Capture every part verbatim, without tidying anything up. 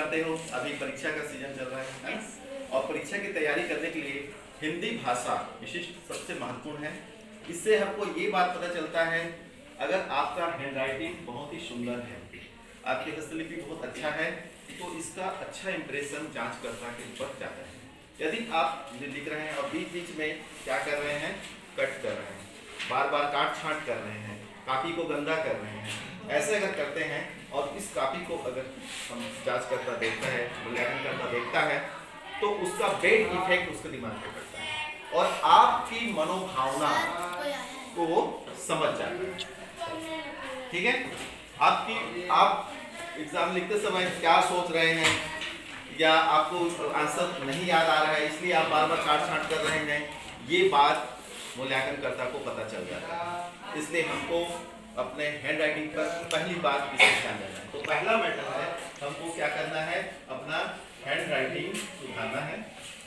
जानते हो अभी परीक्षा का सीजन चल रहा है yes. और परीक्षा की तैयारी करने के लिए हिंदी भाषा विशिष्ट सबसे महत्वपूर्ण है। इससे हमको ये बात पता चलता है, अगर आपका हैंड राइटिंग बहुत ही सुंदर है, आपकी हस्तलिपि बहुत अच्छा है, तो इसका अच्छा इंप्रेशन जांचकर्ता के ऊपर जाता है। यदि आप लिख रहे हैं और बीच बीच में क्या कर रहे हैं, कट कर रहे हैं, बार बार काट छांट कर रहे हैं, कापी को गंदा कर रहे हैं, ऐसे अगर करते हैं और इस कापी को अगर हम जांचकर्ता देखता है, मूल्यांकन करता देखता है, तो उसका बेड इफेक्ट उसके दिमाग पे पड़ता है और आपकी मनोभावना को वो समझ जाता है। ठीक है, आपकी आप एग्जाम लिखते समय क्या सोच रहे हैं या आपको आंसर नहीं याद आ रहा है इसलिए आप बार बार काट छांट कर रहे हैं, ये बात मूल्यांकनकर्ता को पता चल जाता है। इसलिए हमको अपने हैंड राइटिंग पर पहली बात विशेष ध्यान देना है। तो पहला मैटर है, हमको क्या करना है, अपना हैंड राइटिंग सुधारना है,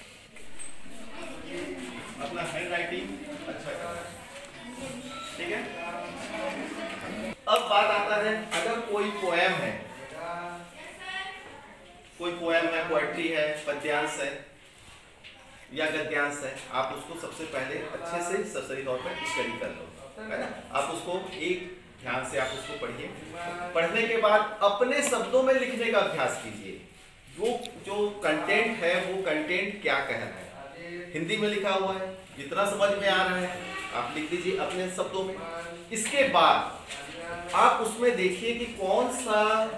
अपना हैंड राइटिंग अच्छा करना है। ठीक है, अब बात आता है, अगर कोई पोएम है, कोई पोएम है, पोएट्री है, पद्यांश है या गद्यांश है, आप उसको सबसे पहले अच्छे से सरसरी तौर पर स्टडी कर लो, है ना। आप उसको एक ध्यान से आप उसको पढ़िए। पढ़ने के बाद अपने शब्दों में लिखने का अभ्यास कीजिए। वो जो कंटेंट है वो कंटेंट क्या कह रहा है, हिंदी में लिखा हुआ है, जितना समझ में आ रहा है आप लिख दीजिए अपने शब्दों में। इसके बाद आप उसमें देखिए कि कौन सा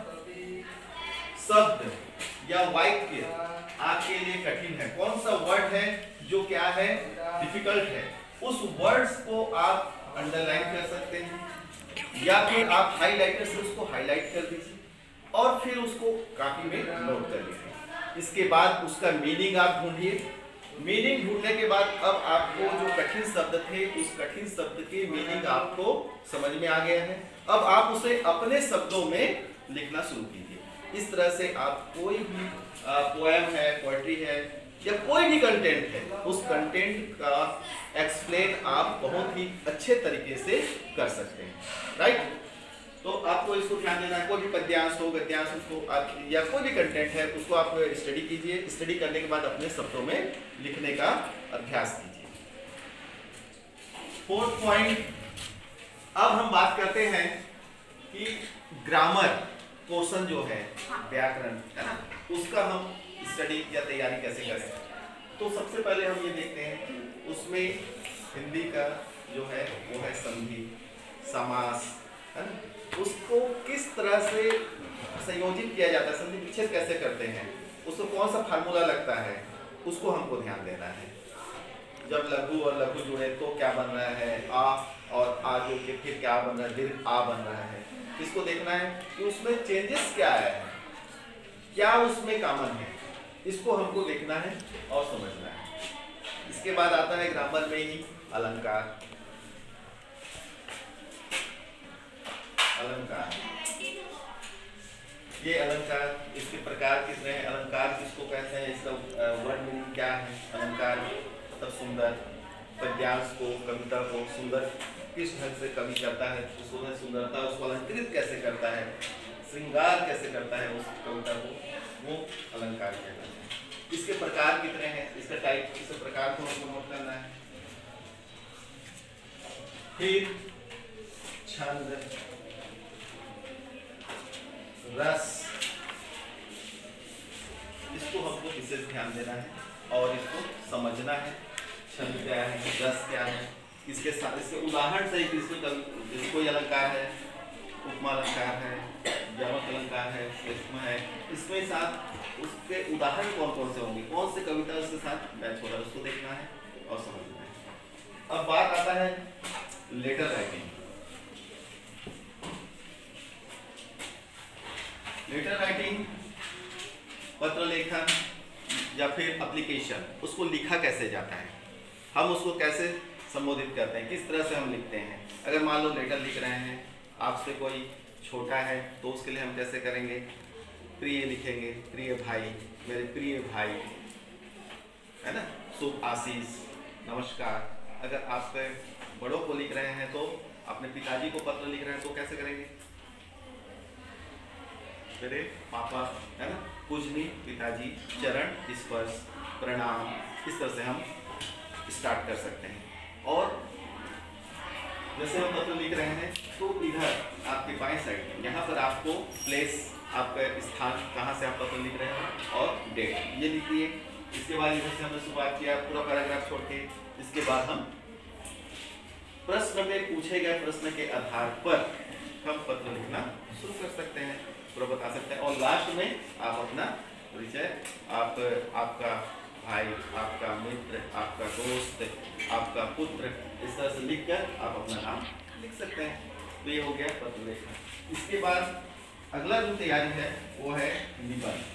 शब्द या वाक्य आपके लिए कठिन है, कौन सा वर्ड है जो क्या है, डिफिकल्ट है। उस वर्ड्स को आप अंडरलाइन कर सकते हैं या फिर आप हाईलाइटर से उसको हाईलाइट कर दीजिए और फिर उसको कॉपी में नोट कर लीजिए। इसके बाद उसका मीनिंग आप ढूंढिए। मीनिंग ढूंढने के बाद अब आपको जो कठिन शब्द थे उस कठिन शब्द की मीनिंग आपको समझ में आ गया है। अब आप उसे अपने शब्दों में लिखना शुरू कीजिए। इस तरह से आप कोई भी पोएम है, पोएट्री है या कोई भी कंटेंट है, उस कंटेंट का एक्सप्लेन आप बहुत ही अच्छे तरीके से कर सकते हैं। राइट, तो आपको इसको ध्यान देना है। कोई भी पद्यांश हो, गद्यांश उसको आप या कोई भी कंटेंट है उसको आप स्टडी कीजिए। स्टडी करने के बाद अपने शब्दों में लिखने का अभ्यास कीजिए। फोर्थ पॉइंट, अब हम बात करते हैं कि ग्रामर पोर्शन जो है, व्याकरण है ना, उसका हम स्टडी या तैयारी कैसे करें। तो सबसे पहले हम ये देखते हैं कि उसमें हिंदी का जो है वो है संधि, समास, है ना, उसको किस तरह से संयोजित किया जाता है, संधि विच्छेद कैसे करते हैं, उसको कौन सा फार्मूला लगता है, उसको हमको ध्यान देना है। जब लघु और लघु जुड़े तो क्या बन रहा है, आ और आ जो के फिर क्या बन रहा है, दीर्घ आ बन रहा है। इसको देखना है कि उसमें चेंजेस क्या आया है, क्या उसमें कॉमन है, इसको हमको देखना है और समझना है। इसके बाद आता है ग्रामर में ही अलंकार। अलंकार, ये अलंकार, इसके प्रकार कितने हैं, अलंकार किसको कहते हैं, इसका वर्ड मीनिंग क्या है। अलंकार मतलब सुंदर, पद्यांश को, कविता को सुंदर किस ढंग से कवि करता है, उसमें सुंदरता उसको अलंकृत कैसे करता है, श्रृंगार कैसे करता है उस कविता को, वो अलंकार कहलाता है। इसके प्रकार कितने हैं, इसका टाइप, इसके प्रकार को हमको नोट करना है। फिर छंद, रस, इसको हमको विशेष ध्यान देना है और इसको समझना है। छंद क्या है, रस क्या है, इसके साथ इसके उदाहरण से इसको कोई अलंकार है, उपमा अलंकार है, यमक अलंकार है, श्लेष्म है, इसमें साथ उसके उदाहरण कौन कौन से होंगे, कौन से कविता उसके साथ मैच हो रहा है, उसको देखना है और समझना है। अब बात आता है लेटर राइटिंग। लेटर राइटिंग, पत्र लेखन या फिर एप्लीकेशन, उसको लिखा कैसे जाता है, हम उसको कैसे संबोधित करते हैं, किस तरह से हम लिखते हैं। अगर मान लो लेटर लिख रहे हैं, आपसे कोई छोटा है तो उसके लिए हम कैसे करेंगे, प्रिय लिखेंगे, प्रिय भाई, मेरे प्रिय भाई, है ना, शुभ आशीष, नमस्कार। अगर आप बड़ों को लिख रहे हैं तो अपने पिताजी को पत्र लिख रहे हैं तो कैसे करेंगे, मेरे पापा, है ना, पूजनी पिताजी, चरण स्पर्श प्रणाम, इस तरह से हम स्टार्ट कर सकते हैं। और जैसे हम पत्र लिख रहे हैं तो इधर आपके बाएं साइड यहाँ पर आपको प्लेस, आपका स्थान, कहाँ से आप पत्र लिख रहे हैं और डेट ये लिखिए। इसके बाद इधर से हमने शुरुआत किया पूरा पैराग्राफ छोड़ के। इसके बाद हम प्रश्न में पूछे गए प्रश्न के आधार पर हम पत्र लिखना शुरू कर सकते हैं, पूरा बता सकते हैं। और लास्ट में आप अपना परिचय, आप आपका भाई, आपका मित्र, आपका दोस्त, आपका पुत्र, इस तरह से लिखकर आप अपना नाम लिख सकते हैं। तो ये हो गया पत्र लेखन। इसके बाद अगला जो तैयारी है वो है निबंध।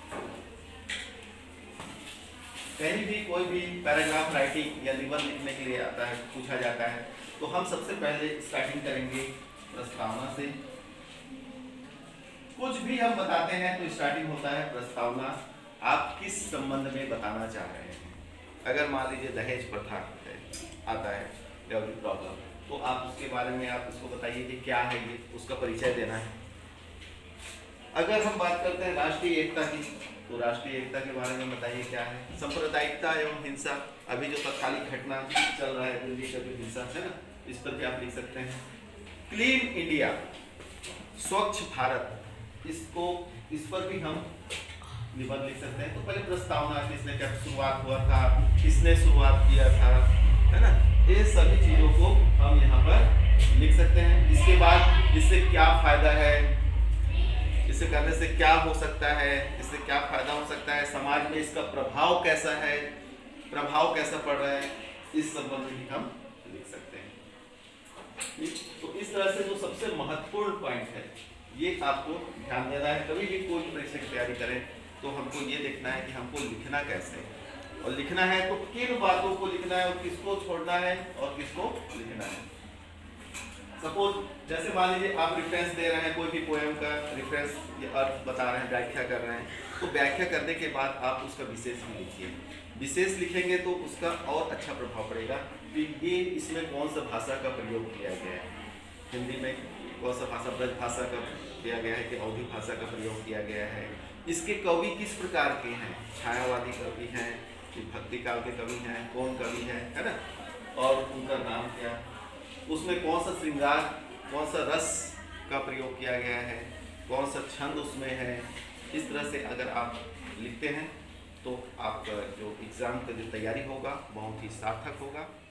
कहीं भी कोई भी पैराग्राफ राइटिंग या निबंध लिखने के लिए आता है, पूछा जाता है, तो हम सबसे पहले स्टार्टिंग करेंगे प्रस्तावना से। कुछ भी हम बताते हैं तो स्टार्टिंग होता है प्रस्तावना। आप किस संबंध में बताना चाह रहे हैं? अगर मान लीजिए दहेज प्रथा आता है, डेवलप प्रॉब्लम, तो आप उसके बारे में आप उसको बताइए कि क्या है ये, उसका परिचय देना है। अगर हम बात करते हैं राष्ट्रीय एकता की, तो राष्ट्रीय एकता के बारे में बताइए क्या है। सांप्रदायिकता एवं हिंसा, अभी जो तत्कालिक घटना चल रहा है दिल्ली का जो हिंसा है ना, इस पर भी आप लिख सकते हैं। क्लीन इंडिया, स्वच्छ भारत, इसको इस पर भी हम निबंध लिख सकते हैं। तो पहले प्रस्तावना, किसने क्या शुरुआत हुआ था, किसने शुरुआत किया था, है ना, ये सभी चीजों को हम यहाँ पर लिख सकते हैं। इसके बाद इससे क्या फायदा है, इसे करने से क्या हो सकता है, इससे क्या फायदा हो सकता है, समाज में इसका प्रभाव कैसा है, प्रभाव कैसा पड़ रहा है, इस संबंध में हम लिख सकते हैं। तो इस तरह से जो सबसे महत्वपूर्ण पॉइंट है ये आपको ध्यान देना है। कभी भी कोई परीक्षा की तैयारी करें तो हमको ये देखना है कि हमको लिखना कैसे है, और लिखना है तो किन बातों को लिखना है और किसको छोड़ना है और किसको लिखना है। सपोज जैसे मान लीजिए आप रेफरेंस दे रहे हैं, कोई भी पोएम का रेफरेंस या अर्थ बता रहे हैं, व्याख्या कर रहे हैं, तो व्याख्या करने के बाद आप उसका विशेष भी लिखिए। विशेष लिखेंगे तो उसका और अच्छा प्रभाव पड़ेगा कि ये इसमें कौन सा भाषा का प्रयोग किया गया है, हिंदी में कौन सा भाषा, ब्रज भाषा का किया गया है कि अवधी भाषा का प्रयोग किया गया है, इसके कवि किस प्रकार के हैं, छायावादी कवि हैं कि भक्ति काल के कवि हैं, कौन कवि है, है ना, और उनका नाम क्या, उसमें कौन सा श्रृंगार, कौन सा रस का प्रयोग किया गया है, कौन सा छंद उसमें है। इस तरह से अगर आप लिखते हैं तो आपका जो एग्ज़ाम का जो तैयारी होगा बहुत ही सार्थक होगा।